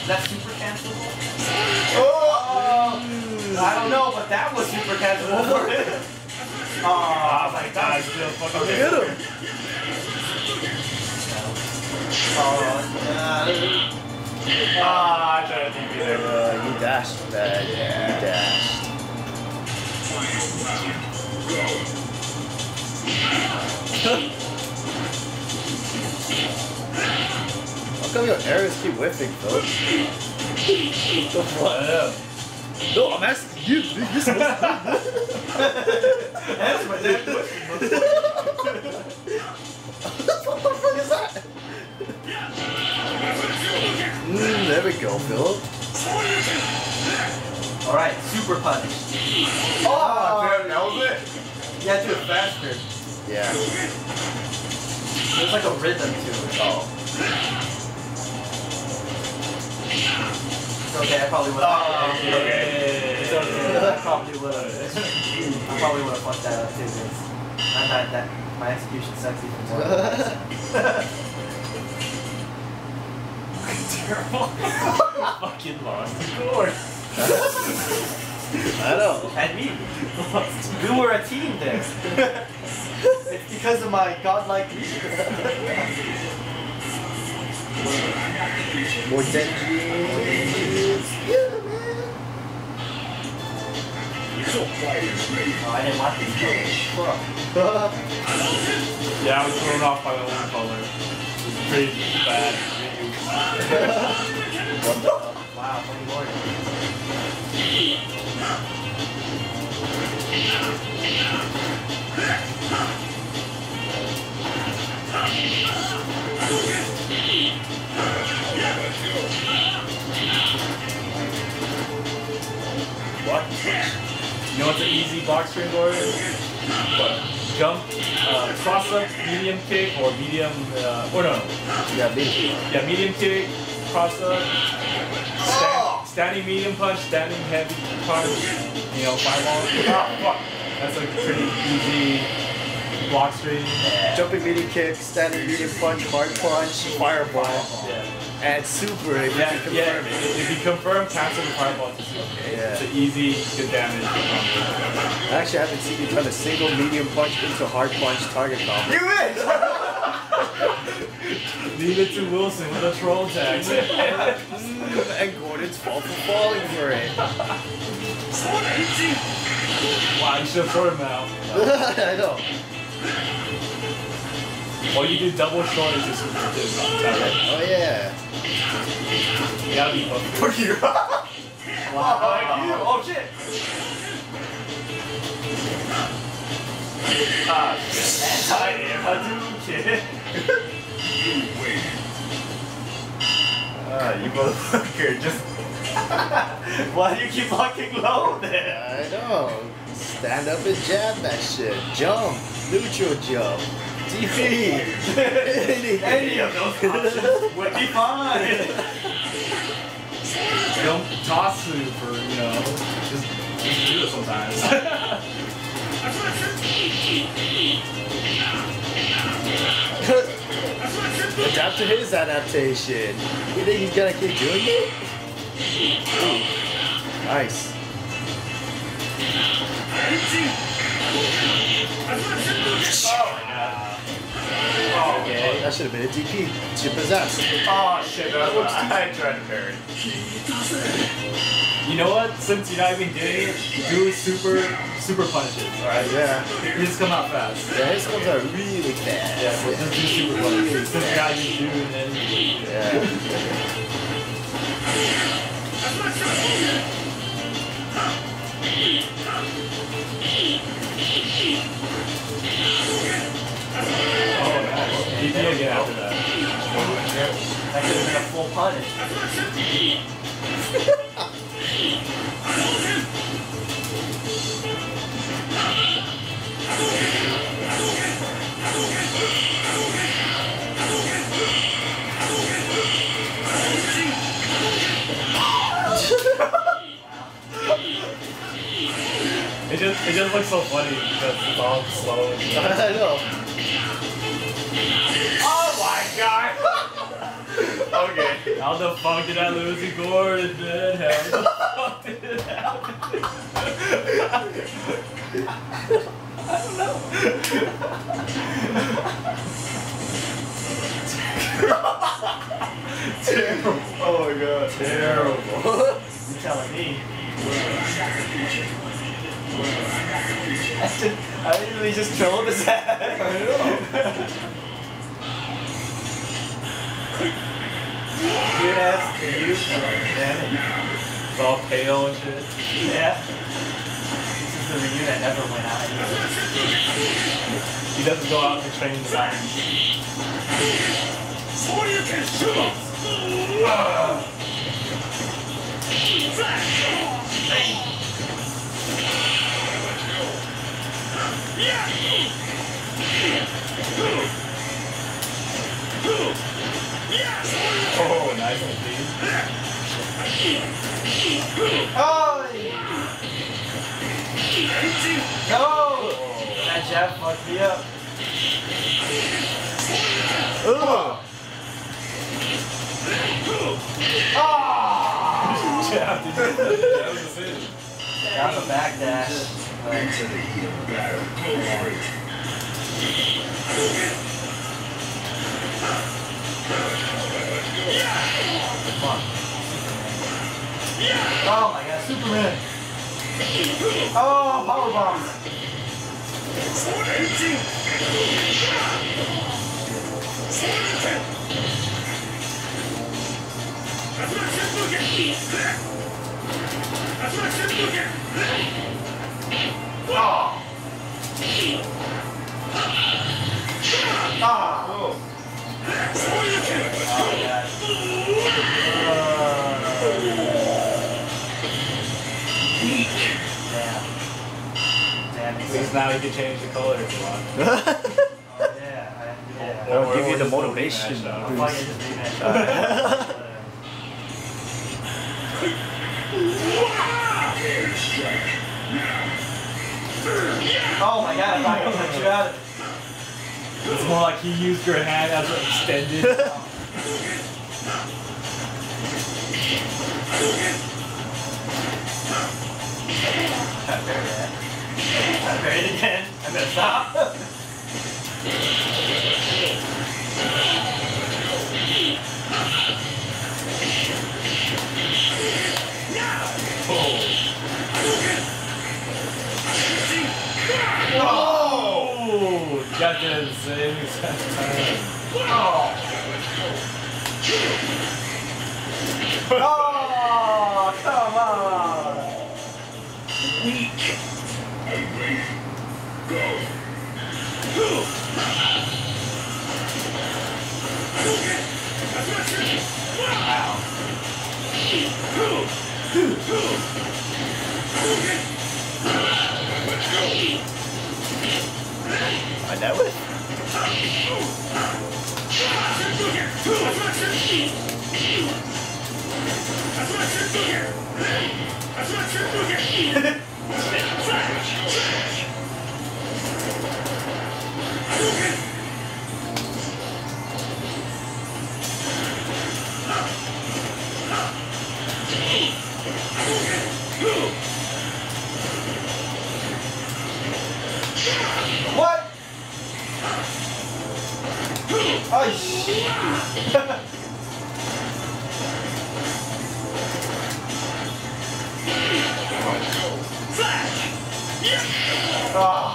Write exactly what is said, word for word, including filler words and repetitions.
that super cancelable? Oh! Mm. I don't know, but that was super cancelable for him. Oh my god, still fucking hit him. Oh, yeah. Ah, I tried to T P there. Uh, you dashed for that. Yeah. You dashed. How come your arrows keep whiffing, Phil? What the fuck? No, I'm asking you. You're supposed to That's my damn question. What the fuck is that? Mm, there we go, Philip. Alright, super punish. Oh, damn, that was it? You had to do it faster. Yeah. There's like a rhythm to it. Oh. It's okay, I probably would have. Oh, okay. It's okay. I probably would have. I probably would have fucked that up too. Not that, that my execution sucks even more. Terrible. Fucking lost the course. I know. And me. We were a team there. It's because of my godlike weakness. More Denji. Yeah, man. Oh, I didn't want these colors. Fuck. Yeah, I was thrown off by the one color. It was pretty bad. What the hell? Wow, funny lord. What? You know what's an easy box string guard? What? Jump, uh, cross up, medium kick, or medium, uh, or no, no. Yeah, me. Yeah, medium kick, cross up, stand, standing medium punch, standing heavy punch, you know, fireball. Oh, fuck. That's a pretty easy block string. Jumping medium kick, standing medium punch, hard punch, fireball, Yeah. and super. If Yeah, you can yeah. confirm it. If you confirm, cancel the fireball to super. Yeah. It's an easy, good damage. Actually, I haven't seen you turn a single medium punch into hard punch target combo. You win! Leave it to Wilson with a troll tag. Mm, and Gordon's fault for falling for it. Wow, you should have short him out. I know. Or you do double short is just super too. Is that right? Oh yeah. You gotta be both. For you. Wow. Like you. Oh shit. Ah, shit. Anti-Hadouken. Ah, you motherfucker. Just. Why do you keep locking low there? I know. Stand up and jab that shit. Jump. Neutral jump. D P. Any of those options would be fine. Don't toss you for, you know, just, just do it sometimes. Adapt to his adaptation. You think he's gonna keep doing it? Ooh. Nice. Oh my god. Oh, okay. That should have been a D P. Chip his ass. Oh shit, that looks I tried to parry. You know what? Since you're not even doing it, do super, super punches, alright? Yeah. You just come out fast. Yeah, his ones are really fast. Yeah, so just do super punches. Since you're not even doing it. Yeah. Oh, nice. D P again after that. That could have been a full punish. It just, it just looks so funny because it's all slow. And I know. Oh my god! Okay. How the fuck did I lose to Gordon, man? How the fuck did it happen? I don't know. Terrible. Oh my god. Terrible. You're telling me. I, just, I literally just trolled his ass. I know. Weird ass you. Damn it. It's all pale and shit. Yeah. This is the Ryu that never went out anyway. He doesn't go out to train the line. Oh, nice one, dude. Oh! No! That jab fucked me up. Ugh. Oh! Jab, dude. That was a finish. Got the back dash. Oh my god, Superman! Oh, power bombs! Oh! Ah! Oh! Oh my god. Damn. Damn, At least now you can change the color if you want. Oh, yeah, I, yeah. That'll Or- give you or the just motivation. rematch, uh, I'm fucking just rematch. Oh my god, I thought I could punch you out of it. It's more like he used your hand as an extended. I buried it. I buried it again. I'm gonna stop. Oh! Got the same exact time. Oh! Oh, come on! Wow. I know it. What? Oh shit! Oh.